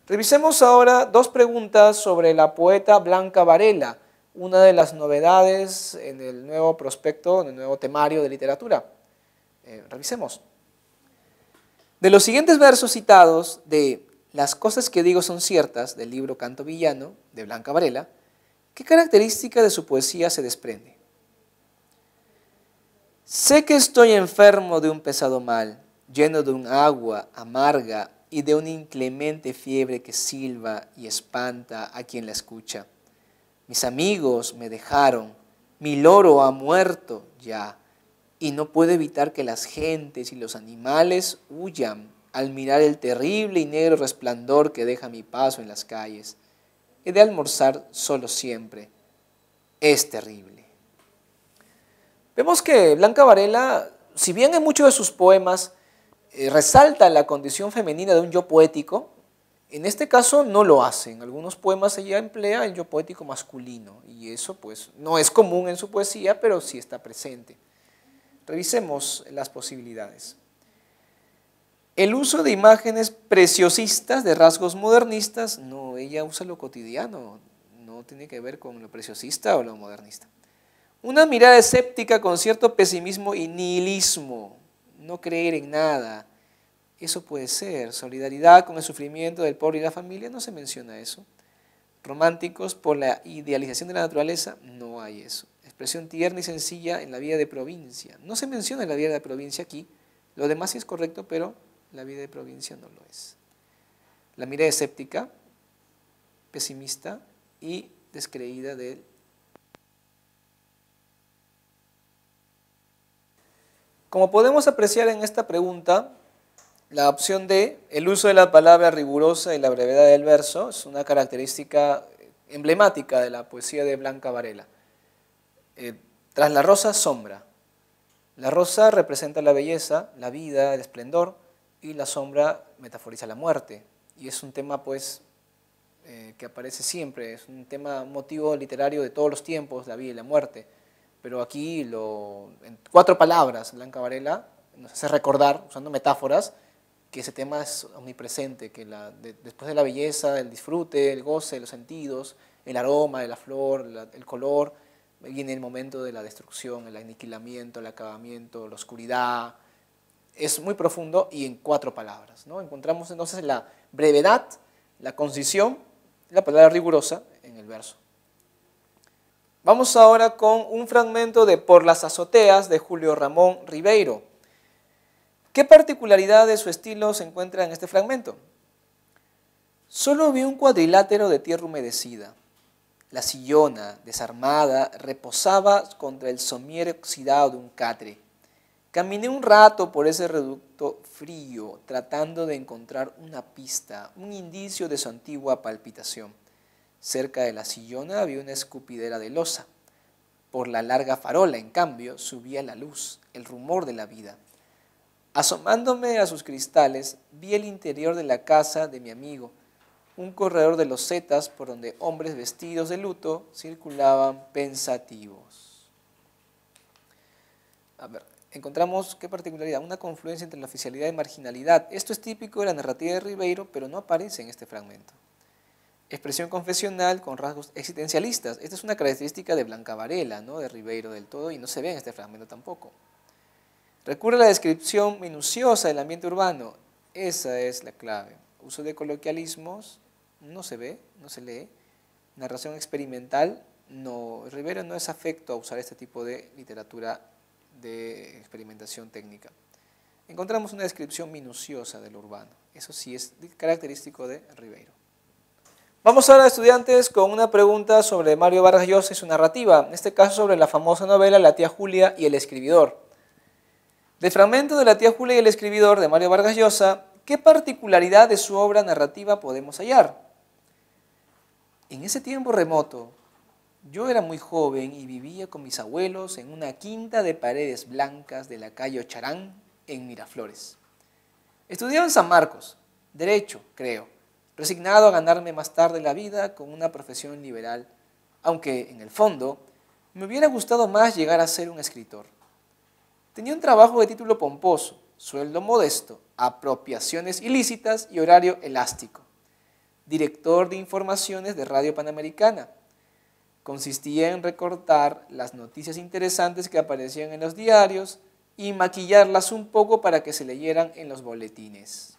Revisemos ahora dos preguntas sobre la poeta Blanca Varela, una de las novedades en el nuevo prospecto, en el nuevo temario de literatura. Revisemos. De los siguientes versos citados de Las cosas que digo son ciertas, del libro Canto Villano, de Blanca Varela, ¿qué característica de su poesía se desprende? Sé que estoy enfermo de un pesado mal, lleno de un agua amarga y de una inclemente fiebre que silba y espanta a quien la escucha. Mis amigos me dejaron, mi loro ha muerto ya, y no puedo evitar que las gentes y los animales huyan al mirar el terrible y negro resplandor que deja mi paso en las calles. He de almorzar solo siempre. Es terrible. Vemos que Blanca Varela, si bien en muchos de sus poemas resalta la condición femenina de un yo poético, en este caso no lo hace. En algunos poemas ella emplea el yo poético masculino y eso pues no es común en su poesía, pero sí está presente. Revisemos las posibilidades. El uso de imágenes preciosistas, de rasgos modernistas, no, ella usa lo cotidiano, no tiene que ver con lo preciosista o lo modernista. Una mirada escéptica con cierto pesimismo y nihilismo, no creer en nada, eso puede ser. Solidaridad con el sufrimiento del pobre y la familia, no se menciona eso. Románticos por la idealización de la naturaleza, no hay eso. Expresión tierna y sencilla en la vida de provincia, no se menciona la vida de provincia aquí, lo demás sí es correcto, pero la vida de provincia no lo es. La mirada escéptica, pesimista y descreída de él. Como podemos apreciar en esta pregunta, la opción D, el uso de la palabra rigurosa y la brevedad del verso, es una característica emblemática de la poesía de Blanca Varela. Tras la rosa, sombra. La rosa representa la belleza, la vida, el esplendor, y la sombra metaforiza la muerte. Y es un tema pues que aparece siempre, es un tema, un motivo literario de todos los tiempos, la vida y la muerte. Pero aquí, en 4 palabras, Blanca Varela nos hace recordar, usando metáforas, que ese tema es omnipresente, que después de la belleza, el disfrute, el goce, los sentidos, el aroma de la flor, el color, viene el momento de la destrucción, el aniquilamiento, el acabamiento, la oscuridad. Es muy profundo y en 4 palabras, ¿no? Encontramos entonces la brevedad, la concisión, la palabra rigurosa en el verso. Vamos ahora con un fragmento de Por las azoteas de Julio Ramón Ribeiro. ¿Qué particularidad de su estilo se encuentra en este fragmento? Solo vi un cuadrilátero de tierra humedecida. La sillona, desarmada, reposaba contra el somier oxidado de un catre. Caminé un rato por ese reducto frío, tratando de encontrar una pista, un indicio de su antigua palpitación. Cerca de la sillona había una escupidera de loza. Por la larga farola, en cambio, subía la luz, el rumor de la vida. Asomándome a sus cristales, vi el interior de la casa de mi amigo, un corredor de losetas por donde hombres vestidos de luto circulaban pensativos. A ver, encontramos, ¿qué particularidad? Una confluencia entre la oficialidad y marginalidad. Esto es típico de la narrativa de Ribeiro, pero no aparece en este fragmento. Expresión confesional con rasgos existencialistas. Esta es una característica de Blanca Varela, ¿no? De Ribeiro del todo, y no se ve en este fragmento tampoco. Recurre a la descripción minuciosa del ambiente urbano. Esa es la clave. Uso de coloquialismos, no se ve, no se lee. Narración experimental, no. Ribeiro no es afecto a usar este tipo de literatura de experimentación técnica. Encontramos una descripción minuciosa de lo urbano. Eso sí es característico de Ribeiro. Vamos ahora, estudiantes, con una pregunta sobre Mario Vargas Llosa y su narrativa, en este caso sobre la famosa novela La tía Julia y el escribidor. Del fragmento de La tía Julia y el escribidor de Mario Vargas Llosa, ¿qué particularidad de su obra narrativa podemos hallar? En ese tiempo remoto, yo era muy joven y vivía con mis abuelos en una quinta de paredes blancas de la calle Ocharán, en Miraflores. Estudiaba en San Marcos, Derecho, creo, resignado a ganarme más tarde la vida con una profesión liberal, aunque en el fondo me hubiera gustado más llegar a ser un escritor. Tenía un trabajo de título pomposo, sueldo modesto, apropiaciones ilícitas y horario elástico. director de informaciones de Radio Panamericana. Consistía en recortar las noticias interesantes que aparecían en los diarios y maquillarlas un poco para que se leyeran en los boletines.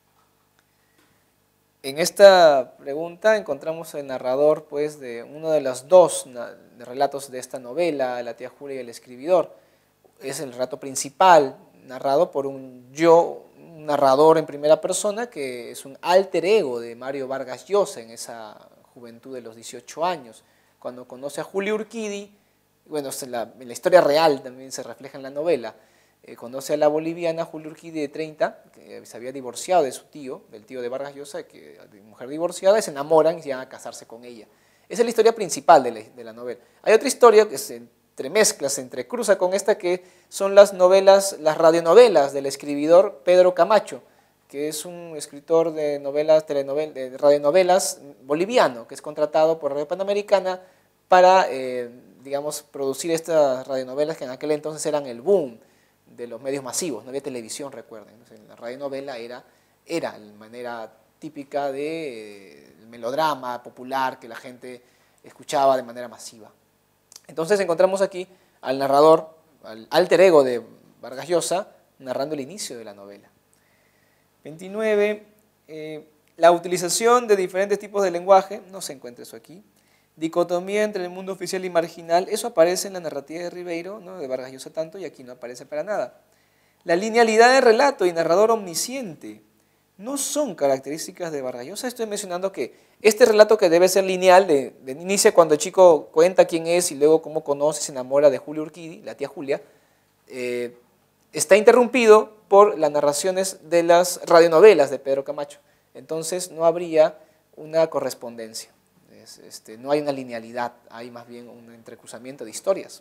En esta pregunta encontramos el narrador pues, de uno de los dos relatos de esta novela, La tía Julia y el escribidor. Es el relato principal, narrado por un narrador en primera persona, que es un alter ego de Mario Vargas Llosa en esa juventud de los 18 años. Cuando conoce a Julio Urquidi, bueno, en la historia real también se refleja en la novela, conoce a la boliviana Julio Urquidi de 30, que se había divorciado de su tío, del tío de Vargas Llosa, de mujer divorciada, y se enamoran y se van a casarse con ella. Esa es la historia principal de la novela. Hay otra historia que se entremezcla, se entrecruza con esta, que son las radionovelas del escribidor Pedro Camacho, que es un escritor de de radionovelas boliviano, que es contratado por Radio Panamericana para, digamos, producir estas radionovelas que en aquel entonces eran el boom de los medios masivos. No había televisión, recuerden. Entonces, la radionovela era la manera típica de melodrama popular que la gente escuchaba de manera masiva. Entonces encontramos aquí al narrador, al alter ego de Vargas Llosa, narrando el inicio de la novela. 29. La utilización de diferentes tipos de lenguaje, no se encuentra eso aquí. Dicotomía entre el mundo oficial y marginal, eso aparece en la narrativa de Ribeiro, ¿no? De Vargas Llosa tanto, y aquí no aparece para nada. La linealidad de relato y narrador omnisciente no son características de Vargas Llosa. Estoy mencionando que este relato, que debe ser lineal, inicia cuando el chico cuenta quién es y luego cómo conoce y se enamora de Julio Urquidi, la tía Julia, está interrumpido por las narraciones de las radionovelas de Pedro Camacho. Entonces no habría una correspondencia, no hay una linealidad, hay más bien un entrecruzamiento de historias.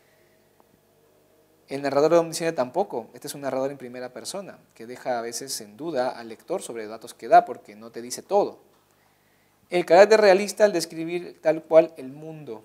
El narrador omnisciente tampoco. Este es un narrador en primera persona, que deja a veces en duda al lector sobre datos que da, porque no te dice todo. El carácter realista al describir tal cual el mundo.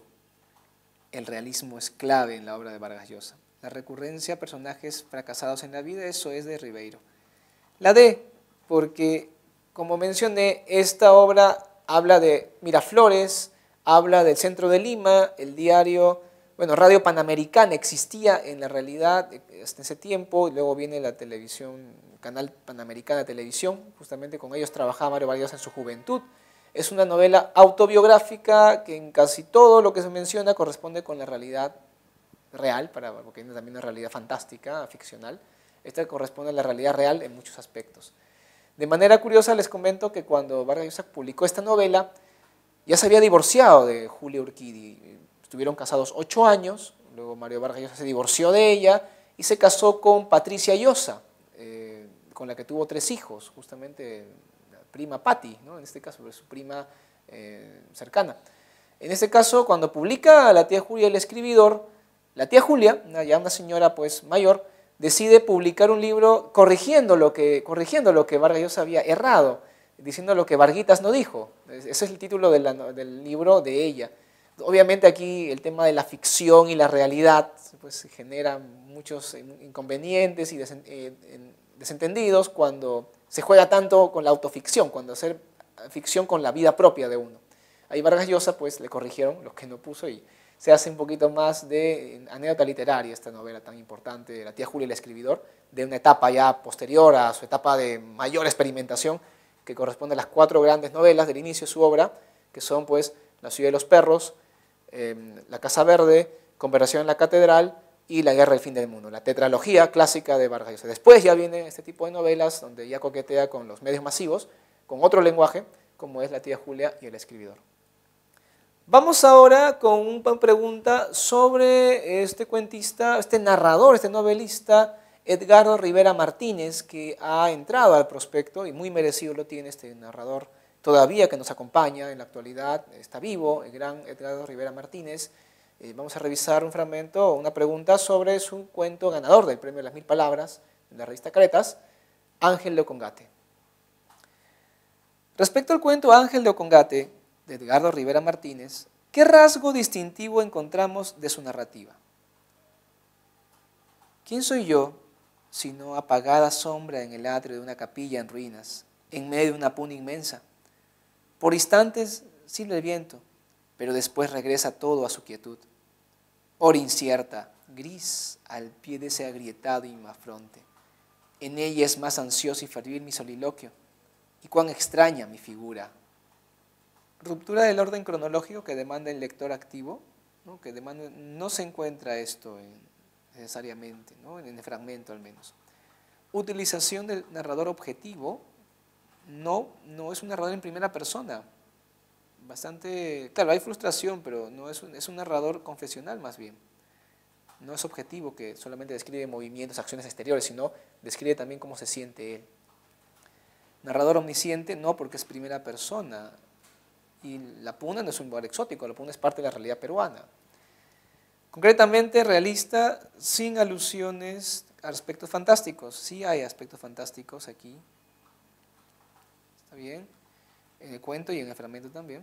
El realismo es clave en la obra de Vargas Llosa. La recurrencia a personajes fracasados en la vida, eso es de Ribeiro. La D, porque, como mencioné, esta obra habla de Miraflores, habla del centro de Lima, el diario... Bueno, Radio Panamericana existía en la realidad hasta ese tiempo, y luego viene la televisión, Canal Panamericana de Televisión, justamente con ellos trabajaba Mario Vargas Llosa en su juventud. Es una novela autobiográfica que en casi todo lo que se menciona corresponde con la realidad real, porque hay también una realidad fantástica, ficcional. Esta corresponde a la realidad real en muchos aspectos. De manera curiosa les comento que cuando Vargas Llosa publicó esta novela, ya se había divorciado de Julia Urquidi. Estuvieron casados 8 años, luego Mario Vargas Llosa se divorció de ella y se casó con Patricia Llosa, con la que tuvo 3 hijos, justamente la prima Patti, ¿no? En este caso, su prima cercana. En este caso, cuando publica La tía Julia y el escribidor, la tía Julia, ya una señora pues mayor, decide publicar un libro corrigiendo lo que Vargas Llosa había errado, diciendo lo que Varguitas no dijo. Ese es el título del libro de ella. Obviamente aquí el tema de la ficción y la realidad pues genera muchos inconvenientes y desentendidos cuando se juega tanto con la autoficción, cuando hacer ficción con la vida propia de uno. Ahí Vargas Llosa pues le corrigieron lo que no puso y se hace un poquito más de anécdota literaria esta novela tan importante de La tía Julia y el escribidor, de una etapa ya posterior a su etapa de mayor experimentación, que corresponde a las 4 grandes novelas del inicio de su obra, que son pues La ciudad de los perros, La casa verde, Conversación en la catedral y La guerra del fin del mundo, la tetralogía clásica de Vargas Llosa. Después ya viene este tipo de novelas donde ya coquetea con los medios masivos, con otro lenguaje, como es La tía Julia y el escribidor. Vamos ahora con una pregunta sobre este cuentista, este narrador, este novelista, Edgardo Rivera Martínez, que ha entrado al prospecto y muy merecido lo tiene este narrador todavía que nos acompaña en la actualidad, está vivo, el gran Edgardo Rivera Martínez. Vamos a revisar un fragmento, una pregunta sobre su cuento ganador del premio de las 1000 palabras de la revista Caretas, Ángel de Ocongate. Respecto al cuento Ángel de Ocongate, de Edgardo Rivera Martínez, ¿qué rasgo distintivo encontramos de su narrativa? ¿Quién soy yo, sino apagada sombra en el atrio de una capilla en ruinas, en medio de una puna inmensa? Por instantes silba el viento, pero después regresa todo a su quietud. Hora incierta, gris al pie de ese agrietado inmafronte. En ella es más ansioso y fervir mi soliloquio. Y cuán extraña mi figura. Ruptura del orden cronológico que demanda el lector activo, ¿no? No se encuentra esto necesariamente, ¿no? En el fragmento al menos. Utilización del narrador objetivo, no es un narrador en primera persona. Bastante, claro, hay frustración, pero no es un narrador confesional más bien. No es objetivo que solamente describe movimientos, acciones exteriores, sino describe también cómo se siente él. Narrador omnisciente, no, porque es primera persona. Y la puna no es un lugar exótico, la puna es parte de la realidad peruana. Concretamente, realista, sin alusiones a aspectos fantásticos. Sí hay aspectos fantásticos aquí. ¿Está bien? En el cuento y en el fragmento también.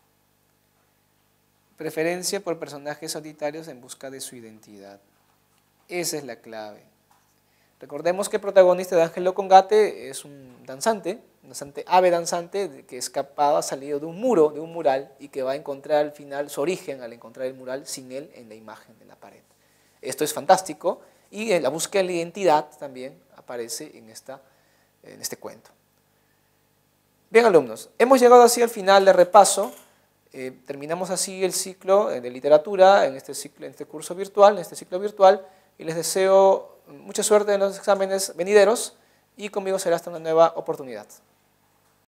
Preferencia por personajes solitarios en busca de su identidad. Esa es la clave. Recordemos que el protagonista de Ángelo Congate es un danzante ave danzante que escapaba, salido de un muro, de un mural, y que va a encontrar al final su origen al encontrar el mural sin él en la imagen de la pared. Esto es fantástico y la búsqueda de la identidad también aparece en este cuento. Bien, alumnos, hemos llegado así al final del repaso. Terminamos así el ciclo de literatura en este curso virtual, en este ciclo virtual, y les deseo mucha suerte en los exámenes venideros y conmigo será hasta una nueva oportunidad.